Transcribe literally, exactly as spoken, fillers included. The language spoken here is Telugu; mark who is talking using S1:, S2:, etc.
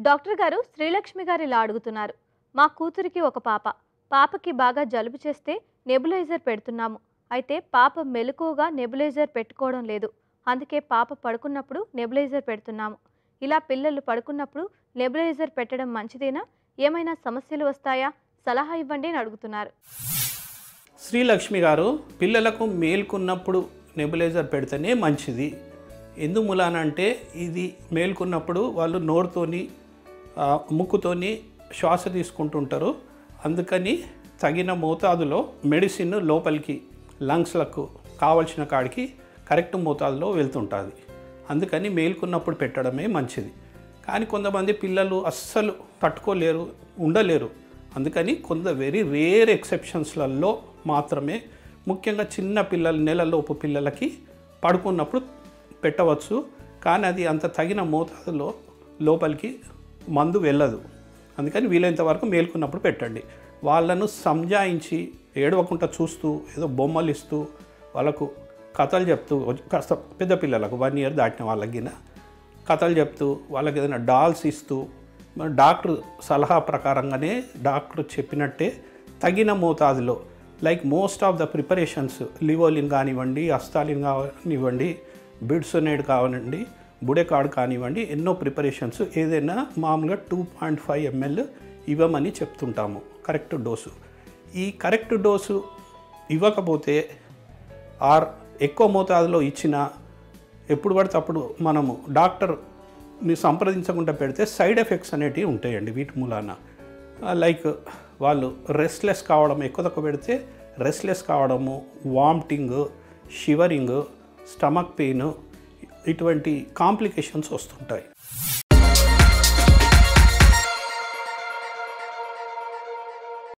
S1: డాక్టర్ గారు శ్రీలక్ష్మి గారు ఇలా అడుగుతున్నారు. మా కూతురికి ఒక పాప. పాపకి బాగా జలుబు చేస్తే నెబులైజర్ పెడుతున్నాము. అయితే పాప మెలకువగా నెబులైజర్ పెట్టుకోవడం లేదు. అందుకే పాప పడుకున్నప్పుడు నెబులైజర్ పెడుతున్నాము. ఇలా పిల్లలు పడుకున్నప్పుడు నెబులైజర్ పెట్టడం మంచిదేనా? ఏమైనా సమస్యలు వస్తాయా? సలహా ఇవ్వండి అని అడుగుతున్నారు.
S2: శ్రీలక్ష్మి గారు పిల్లలకు మేల్కున్నప్పుడు నెబులైజర్ పెడితేనే మంచిది. ఎందుమూలానంటే ఇది మేల్కున్నప్పుడు వాళ్ళు నోరుతోని ముక్కుతోని శ్వాస తీసుకుంటుంటారు. అందుకని తగిన మోతాదులో మెడిసిన్ లోపలికి లంగ్స్లకు కావలసిన కాడికి కరెక్ట్ మోతాదులో వెళ్తుంటుంది. అందుకని మేల్కున్నప్పుడు పెట్టడమే మంచిది. కానీ కొంతమంది పిల్లలు అస్సలు తట్టుకోలేరు, ఉండలేరు. అందుకని కొంత వెరీ రేర్ ఎక్సెప్షన్స్లలో మాత్రమే, ముఖ్యంగా చిన్న పిల్లలు నెలలోపు పిల్లలకి పడుకున్నప్పుడు పెట్టవచ్చు. కానీ అది అంత తగిన మోతాదులో లోపలికి మందు వెళ్ళదు. అందుకని వీలైనంత వరకు మేల్కున్నప్పుడు పెట్టండి. వాళ్ళను సంజాయించి ఏడవకుండా చూస్తూ ఏదో బొమ్మలు ఇస్తూ వాళ్ళకు కథలు చెప్తూ, కాస్త పెద్ద పిల్లలకు వన్ ఇయర్ దాటిన వాళ్ళకి కథలు చెప్తూ వాళ్ళకి ఏదైనా డాల్స్ ఇస్తూ డాక్టర్ సలహా ప్రకారంగానే డాక్టర్ చెప్పినట్టే తగిన మోతాదులో, like most of the preparations Levolin కానివ్వండి, అస్తాలిన్ కానివ్వండి, బిడ్సోనేడ్ కానివ్వండి, బుడెకాడ్ కానివ్వండి, ఎన్నో ప్రిపరేషన్స్ ఏదైనా మామూలుగా టూ పాయింట్ ఫైవ్ ఎంఎల్ ఇవ్వమని చెప్తుంటాము కరెక్ట్ డోసు. ఈ కరెక్ట్ డోసు ఇవ్వకపోతే ఆర్ ఎక్కువ మోతాదులో ఇచ్చిన ఎప్పుడు పడితే అప్పుడు మనము డాక్టర్ని సంప్రదించకుండా పెడితే సైడ్ ఎఫెక్ట్స్ అనేటివి ఉంటాయండి వీటి మూలాన. లైక్ వాళ్ళు రెస్ట్లెస్ కావడం, ఎక్కువ తక్కువ పెడితే రెస్ట్లెస్ కావడము, వామిటింగ్, షివరింగ్, స్టమక్ పెయిన్, ఇటువంటి కాంప్లికేషన్స్ వస్తుంటాయి.